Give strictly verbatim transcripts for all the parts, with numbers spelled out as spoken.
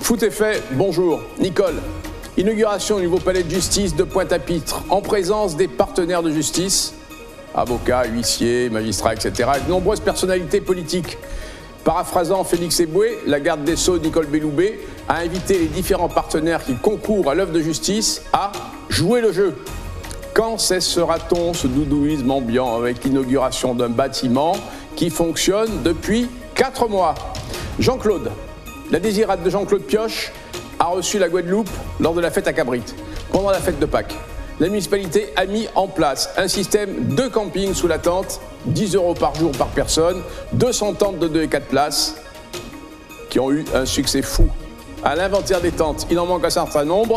Foot est fait, bonjour. Nicole, inauguration du nouveau palais de justice de Pointe-à-Pitre en présence des partenaires de justice, avocats, huissiers, magistrats, et cetera, et de nombreuses personnalités politiques. Paraphrasant Félix Eboué, la garde des Sceaux Nicole Belloubet a invité les différents partenaires qui concourent à l'œuvre de justice à jouer le jeu. Quand cessera-t-on ce doudouisme ambiant avec l'inauguration d'un bâtiment qui fonctionne depuis quatre mois? Jean-Claude, la désirade de Jean-Claude Pioche, a reçu la Guadeloupe lors de la fête à Cabrit, pendant la fête de Pâques. La municipalité a mis en place un système de camping sous la tente, dix euros par jour par personne, deux cents tentes de deux et quatre places, qui ont eu un succès fou. À l'inventaire des tentes, il en manque un certain nombre.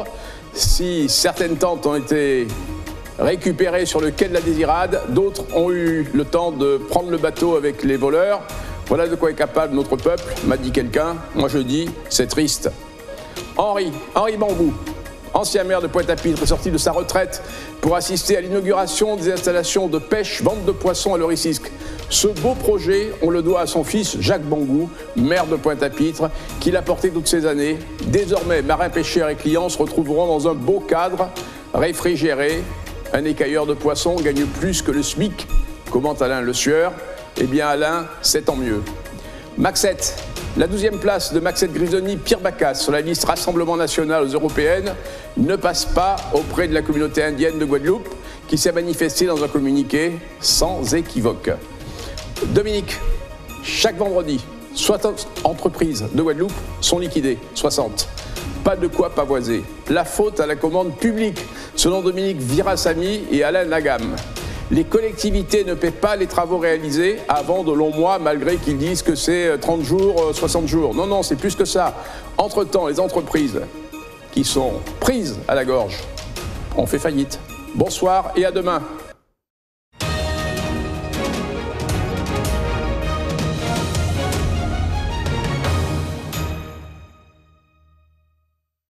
Si certaines tentes ont été récupérées sur le quai de la Désirade, d'autres ont eu le temps de prendre le bateau avec les voleurs. Voilà de quoi est capable notre peuple, m'a dit quelqu'un. Moi je dis, c'est triste. Henri, Henri Bambou, ancien maire de Pointe-à-Pitre, est sorti de sa retraite pour assister à l'inauguration des installations de pêche, vente de poissons à l'Oricisque. Ce beau projet, on le doit à son fils Jacques Bambou, maire de Pointe-à-Pitre, qui l'a porté toutes ces années. Désormais, marins, pêcheurs et clients se retrouveront dans un beau cadre, réfrigéré. Un écailleur de poissons gagne plus que le SMIC, commente Alain Le Sueur. Eh bien Alain, c'est tant mieux. Maxette, la douzième place de Maxette Grisoni-Pierre Baccasse sur la liste Rassemblement National aux Européennes ne passe pas auprès de la communauté indienne de Guadeloupe qui s'est manifestée dans un communiqué sans équivoque. Dominique, chaque vendredi, soixante entreprises de Guadeloupe sont liquidées, soixante. Pas de quoi pavoiser. La faute à la commande publique, selon Dominique Virassamy et Alain Nagam. Les collectivités ne paient pas les travaux réalisés avant de longs mois, malgré qu'ils disent que c'est trente jours, soixante jours. Non, non, c'est plus que ça. Entre-temps, les entreprises qui sont prises à la gorge ont fait faillite. Bonsoir et à demain.